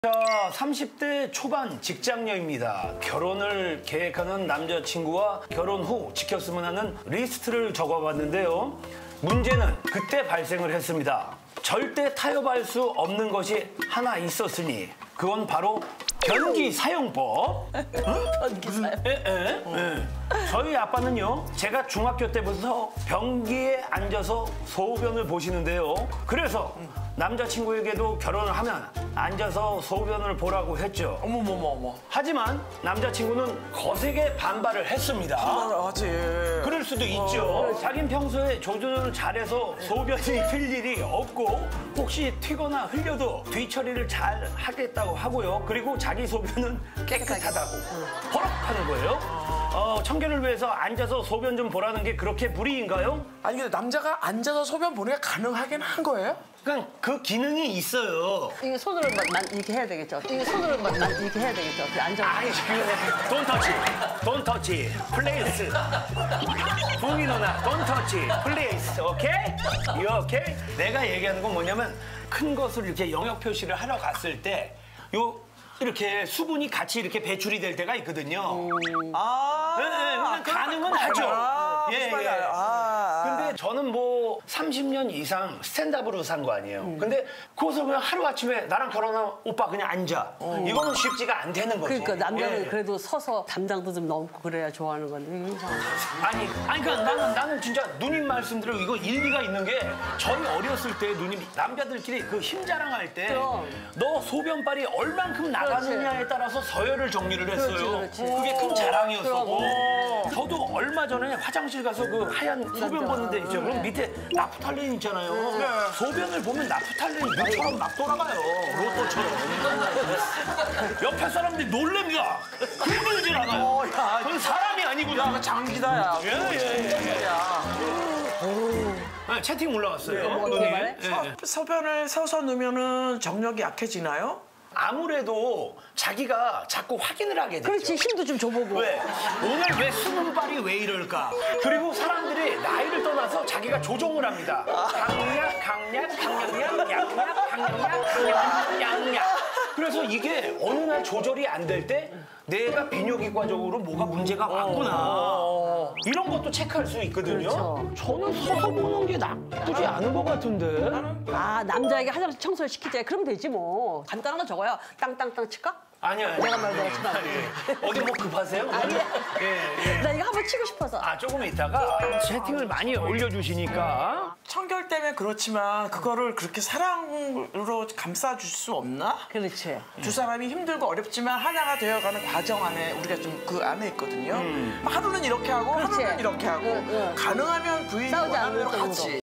자, 30대 초반 직장녀입니다. 결혼을 계획하는 남자친구와 결혼 후 지켰으면 하는 리스트를 적어봤는데요. 문제는 그때 발생을 했습니다. 절대 타협할 수 없는 것이 하나 있었으니 그건 바로 변기 사용법. 변기 사용. 저희 아빠는요, 제가 중학교 때부터 변기에 앉아서 소변을 보시는데요. 그래서 남자친구에게도 결혼을 하면 앉아서 소변을 보라고 했죠. 어머머머머. 하지만 남자친구는 거세게 반발을 했습니다. 하지. 그럴 수도 있죠. 자긴 평소에 조절을 잘해서 소변이 튈 일이 없고 혹시 튀거나 흘려도 뒤처리를 잘 하겠다고 하고요. 그리고 자기 소변은 깨끗하다고 허락하는 거예요. 청결을 위해서 앉아서 소변 좀 보라는 게 그렇게 무리인가요? 아니 근데 남자가 앉아서 소변 보는 게 가능하긴 한 거예요? 그냥 그 기능이 있어요. 이게 손으로 이렇게 해야 되겠죠. 이게 손으로 이렇게 해야 되겠죠. 앉아. 아니 지금 don't touch, 플레이스. 붕이 누나, don't touch, 플레이스, 오케이? You okay? 내가 얘기하는 건 뭐냐면 큰 것을 이렇게 영역 표시를 하러 갔을 때 이렇게 수분이 같이 이렇게 배출이 될 때가 있거든요. 네, 가능은 하죠. 예. 근데 저는 뭐 30년 이상 스탠드업으로 산 거 아니에요. 근데 거기서 그냥 하루아침에 나랑 결혼하면 오빠 그냥 앉아. 이거는 쉽지가 안 되는 거죠. 그러니까 남자는 예. 그래도 서서 담장도 좀 넘고 그래야 좋아하는 건데. 아니 그러니까 나는 진짜 누님 말씀대로 이거 일리가 있는 게 저희 어렸을 때 누님이 남자들끼리 그 힘 자랑할 때 너 소변발이 얼만큼 나가느냐에 따라서 서열을 정리를 했어요. 그렇지. 그게 큰 자랑이었었고 저도 얼마 전에 화장실 가서 그 하얀 소변 보는 데 있죠. 그럼 밑에 나프탈린 있잖아요. 소변을 보면 나프탈린이 물처럼 막 돌아가요. 로또처럼. 옆에 사람들이 놀랍니다. 흔들질 않아요. 그건 사람이 아니구나. 야, 장기다, 야. 예. 채팅 올라왔어요. 어떻게 말해? 소변을 서서 누면은 정력이 약해지나요? 아무래도 자기가 자꾸 확인을 하게 되죠. 그렇지, 힘도 좀 줘보고. 왜? 오늘 왜 수분발이 왜 이럴까? 그리고 사람들이 나이를 떠나서 자기가 조종을 합니다. 강약, 양약. 그래서 이게 어느 날 조절이 안 될 때 내가 비뇨기과적으로 뭐가 문제가 왔구나. 이런 것도 체크할 수 있거든요. 그렇죠. 저는 서서 보는 게 나쁘지 않은 것 같은데. 아, 남자에게 화장실 청소를 시키자. 그럼 되지 뭐. 간단한 거 적어요. 땅땅땅 칠까? 아니요. 내가 치면 어디 뭐 급하세요? 예. 나 이거 한번 치고 싶어서. 조금 있다가 채팅을 많이 올려주시니까. 청결 때문에 그렇지만 그거를 그렇게 사랑으로 감싸줄 수 없나? 그렇지. 두 사람이 힘들고 어렵지만 하나가 되어가는 과정 안에 우리가 좀 그 안에 있거든요. 하루는 이렇게 하고 그렇지. 하루는 이렇게 하고 응. 가능하면 부인이 싸우지 원하는 대로 않는 하지.